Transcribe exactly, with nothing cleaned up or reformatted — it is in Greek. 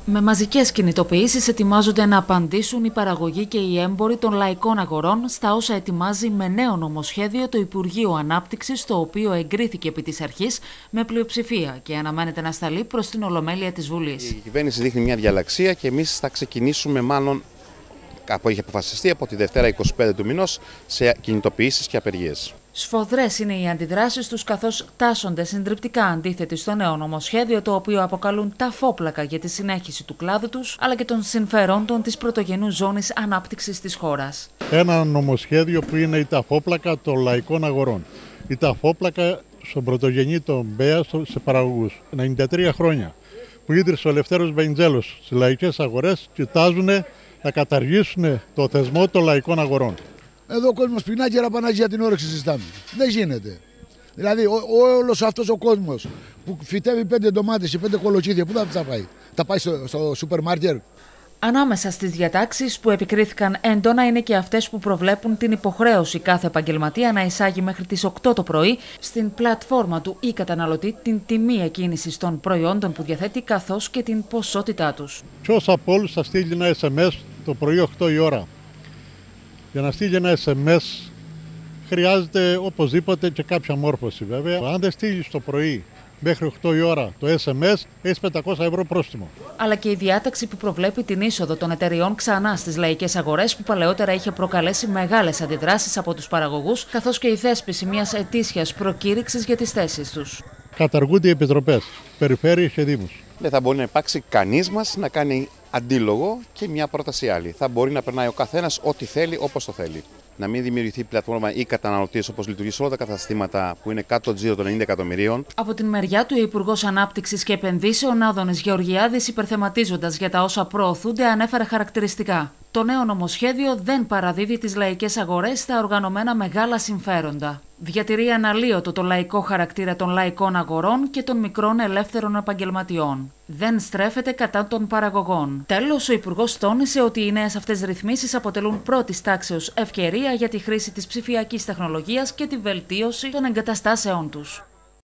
Με μαζικές κινητοποιήσεις ετοιμάζονται να απαντήσουν οι παραγωγοί και οι έμποροι των λαϊκών αγορών στα όσα ετοιμάζει με νέο νομοσχέδιο το Υπουργείο Ανάπτυξης, το οποίο εγκρίθηκε επί της αρχής με πλειοψηφία και αναμένεται να σταλεί προς την Ολομέλεια της Βουλής. Η κυβέρνηση δείχνει μια διαλαξία και εμείς θα ξεκινήσουμε μάλλον, από έχει αποφασιστεί, από τη Δευτέρα εικοστή πέμπτη του μηνός σε κινητοποιήσεις και απεργίες. Σφοδρές είναι οι αντιδράσεις τους, καθώς τάσσονται συντριπτικά αντίθετοι στο νέο νομοσχέδιο, το οποίο αποκαλούν ταφόπλακα για τη συνέχιση του κλάδου τους, αλλά και των συμφερόντων της πρωτογενούς ζώνης ανάπτυξης της χώρας. Ένα νομοσχέδιο που είναι η ταφόπλακα των λαϊκών αγορών. Η ταφόπλακα στον πρωτογενή των ΜΠΕΑ σε παραγωγούς. ενενήντα τρία χρόνια που ίδρυσε ο Ελευθέρος Βενιζέλος στις λαϊκές αγορές, κοιτάζουν να καταργήσουν το θεσμό των λαϊκών αγορών. Εδώ ο κόσμος πεινά και ραπανάζει την όρεξη συζητάμε. Δεν γίνεται. Δηλαδή όλος αυτός ο κόσμος που φυτεύει πέντε ντομάτες ή πέντε κολοκύθια, πού θα τα πάει? Τα πάει στο, στο σούπερ μάρκετ? Ανάμεσα στις διατάξεις που επικρίθηκαν έντονα είναι και αυτές που προβλέπουν την υποχρέωση κάθε επαγγελματία να εισάγει μέχρι τις οκτώ το πρωί στην πλατφόρμα του ή καταναλωτή την τιμή εκκίνησης των προϊόντων που διαθέτει, καθώς και την ποσότητά τους. Ποιος από όλους θα στείλει ένα ες εμ ες το πρωί οκτώ η ώρα? Για να στείλει ένα ες εμ ες χρειάζεται οπωσδήποτε και κάποια μόρφωση, βέβαια. Αν δεν στείλεις το πρωί μέχρι οκτώ η ώρα το ες εμ ες, έχεις πεντακόσια ευρώ πρόστιμο. Αλλά και η διάταξη που προβλέπει την είσοδο των εταιριών ξανά στις λαϊκές αγορές, που παλαιότερα είχε προκαλέσει μεγάλες αντιδράσεις από τους παραγωγούς, καθώς και η θέσπιση μιας ετήσιας προκήρυξης για τις θέσεις τους. Καταργούνται οι επιτροπές, περιφέρειες και δήμους. Δεν θα μπορεί να υπάρξει κανείς μας να κάνει αντίλογο και μια πρόταση άλλη. Θα μπορεί να περνάει ο καθένας ό,τι θέλει, όπως το θέλει. Να μην δημιουργηθεί πλατφόρμα ή καταναλωτής όπως λειτουργεί σε όλα τα καταστήματα που είναι κάτω το τζίρο των ενενήντα εκατομμυρίων. Από την μεριά του, ο Υπουργός Ανάπτυξης και Επενδύσεων Άδωνης Γεωργιάδης, υπερθεματίζοντας για τα όσα προωθούνται, ανέφερε χαρακτηριστικά: το νέο νομοσχέδιο δεν παραδίδει τις λαϊκές αγορές στα οργανωμένα μεγάλα συμφέροντα. Διατηρεί αναλύωτο το λαϊκό χαρακτήρα των λαϊκών αγορών και των μικρών ελεύθερων επαγγελματιών. Δεν στρέφεται κατά των παραγωγών. Τέλος, ο Υπουργός τόνισε ότι οι νέες αυτές ρυθμίσεις αποτελούν πρώτης τάξεως ευκαιρία για τη χρήση της ψηφιακής τεχνολογίας και τη βελτίωση των εγκαταστάσεών τους.